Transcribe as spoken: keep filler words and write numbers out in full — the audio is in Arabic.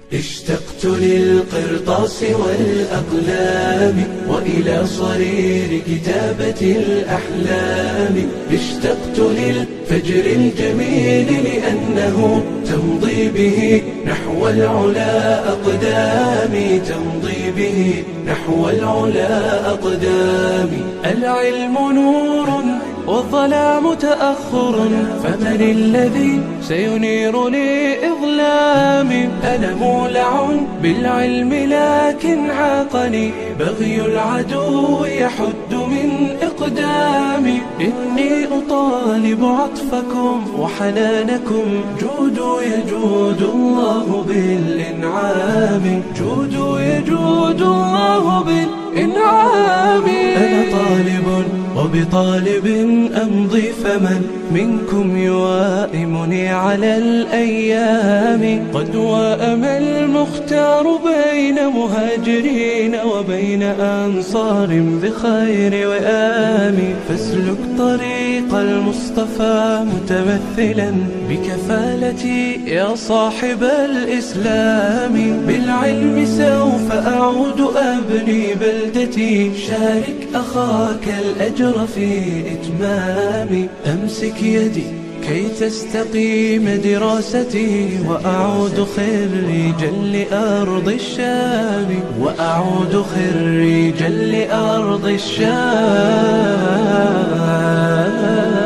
اشتقت للقرطاس والأقلام وإلى صرير كتابة الأحلام. اشتقت للفجر الجميل لأنه تمضي به نحو العلا أقدامي، تمضي به نحو العلا أقدامي. العلم نور والظلام تأخر، فمن الذي سينير لي إظلامي؟ أنا مولع بالعلم لكن عاقني بغي العدو يحد من إقدامي. إني أطالب عطفكم وحنانكم، جودوا يجود الله بالإنعام، جودوا يجود الله بالإنعام. أنا طالب وبطالب أمضي، فمن منكم يوائمني على الأيام؟ قد وائم المختار بين مهاجرين وبين أنصار بخير وئام. فاسلك طريق المصطفى متمثلا بكفالتي يا صاحب الإسلام. بالعلم سوف أعود أبني بلدتي، شارك أخاك الأجر في إتمامي. أمسك يدي كي تستقيم دراستي، وأعود خريجا لأرض الشام، وأعود خريجا لأرض الشام.